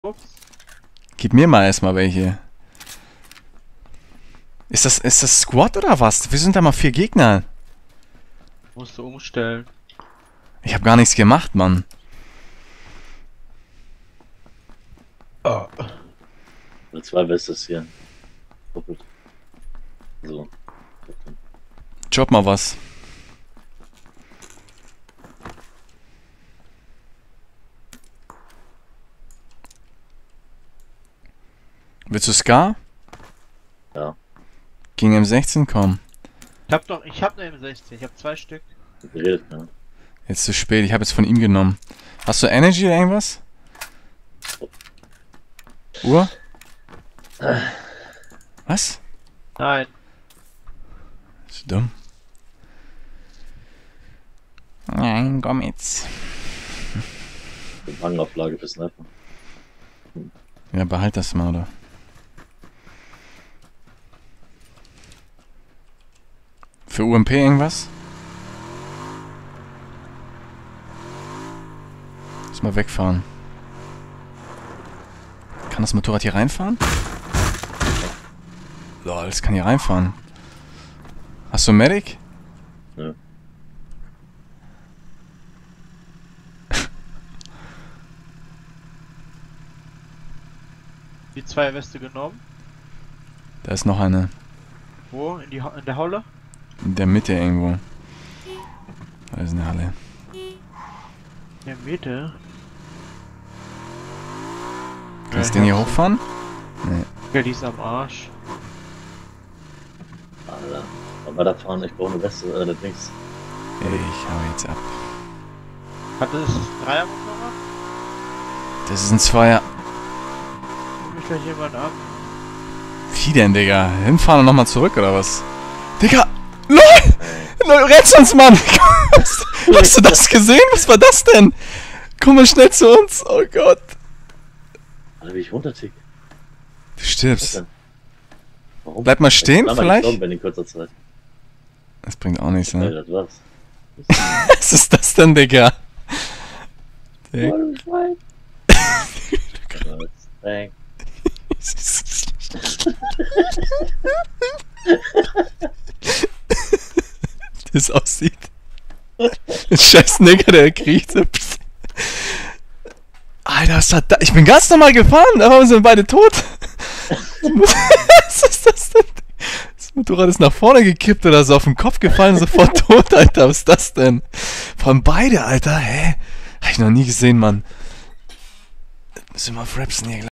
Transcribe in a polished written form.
Ups. Gib mir mal erstmal welche. Ist das Squad oder was? Wir sind da mal 4 Gegner. Musst du umstellen. Ich habe gar nichts gemacht, Mann. Oh. Mit 2 Bestes hier. Doppelt. So. Job mal was. Willst du Scar? Ja. Gegen M16? Komm. Ich hab eine M16, ich hab 2 Stück. Geredet, ne? Jetzt zu spät, ich habe jetzt von ihm genommen. Hast du Energy oder irgendwas? Uhr? Was? Nein. Bist du dumm? Nein, komm jetzt. Hangauflage für Sniper. Ja, behalt das mal, oder? Für UMP irgendwas? Lass mal wegfahren. Kann das Motorrad hier reinfahren? Lol, es kann hier reinfahren. Hast du einen Medic? Ja. Die 2 Weste genommen. Da ist noch eine. Wo? In der Halle? In der Mitte irgendwo. Da ist eine Halle. In der Mitte? Kannst du den hier hochfahren? Nee. Ja, die ist am Arsch. Alter. Aber weiterfahren, ich brauche eine Weste, das Dings. Ich hau jetzt ab. Hat das 3er-Motorrad? Das ist ein Zweier. Nimmt mich gleich jemand ab? Wie denn, Digga? Hinfahren und nochmal zurück, oder was? Digga! LOL! LOL, rennst uns, Mann! Hast du das gesehen? Was war das denn? Komm mal schnell zu uns! Oh Gott! Alter, wie ich runtertick. Du Was stirbst. denn? Warum? Bleib mal stehen, Ich vielleicht? bin in kurzer Zeit. Das bringt auch nichts, ne? Ja, das war's. Was ist das denn, Digga? Digga. Dang. Das aussieht. Ein scheiß Nigger, der kriecht so. Alter, was hat da? Ich bin ganz normal gefahren, aber wir sind beide tot. Was ist das denn? Das Motorrad ist nach vorne gekippt oder so auf den Kopf gefallen, sofort tot, Alter. Was ist das denn? Von beide, Alter. Hä? Hab ich noch nie gesehen, Mann. Müssen wir auf Rapsen hier